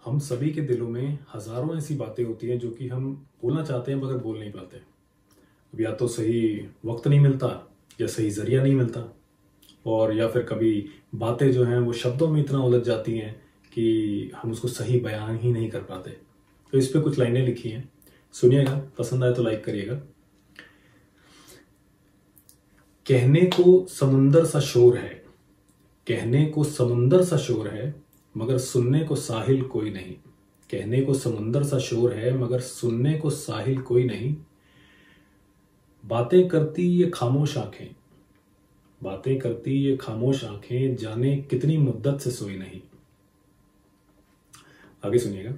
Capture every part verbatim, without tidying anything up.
हम सभी के दिलों में हजारों ऐसी बातें होती हैं जो कि हम बोलना चाहते हैं मगर बोल नहीं पाते। अब या तो सही वक्त नहीं मिलता या सही जरिया नहीं मिलता, और या फिर कभी बातें जो हैं वो शब्दों में इतना उलझ जाती हैं कि हम उसको सही बयान ही नहीं कर पाते। तो इस पे कुछ लाइनें लिखी हैं, सुनिएगा, पसंद आए तो लाइक करिएगा। कहने को समुंदर सा शोर है, कहने को समुंदर सा शोर है मगर सुनने को साहिल कोई नहीं। कहने को समुंदर सा शोर है मगर सुनने को साहिल कोई नहीं। बातें करती ये खामोश आंखें, बातें करती ये खामोश आंखें, जाने कितनी मुद्दत से सोई नहीं। आगे सुनिएगा।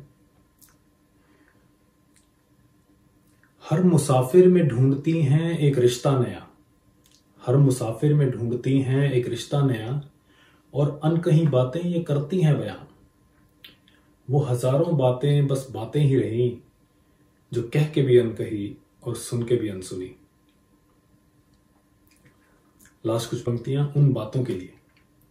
हर मुसाफिर में ढूंढती हैं एक रिश्ता नया, हर मुसाफिर में ढूंढती हैं एक रिश्ता नया, और अनकही बातें ये करती हैं बयान। वो हजारों बातें बस बातें ही रही, जो कह के भी अनकही और सुन के भी अनसुनी। लास्ट कुछ पंक्तियां उन बातों के लिए।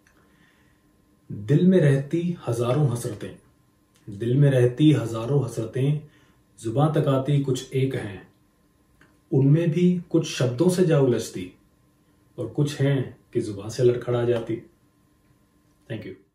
दिल में रहती हजारों हसरतें, दिल में रहती हजारों हसरतें, जुबां तक आती कुछ एक हैं। उनमें भी कुछ शब्दों से जा उलझती, और कुछ हैं कि जुबान से लड़खड़ा जाती। Thank you.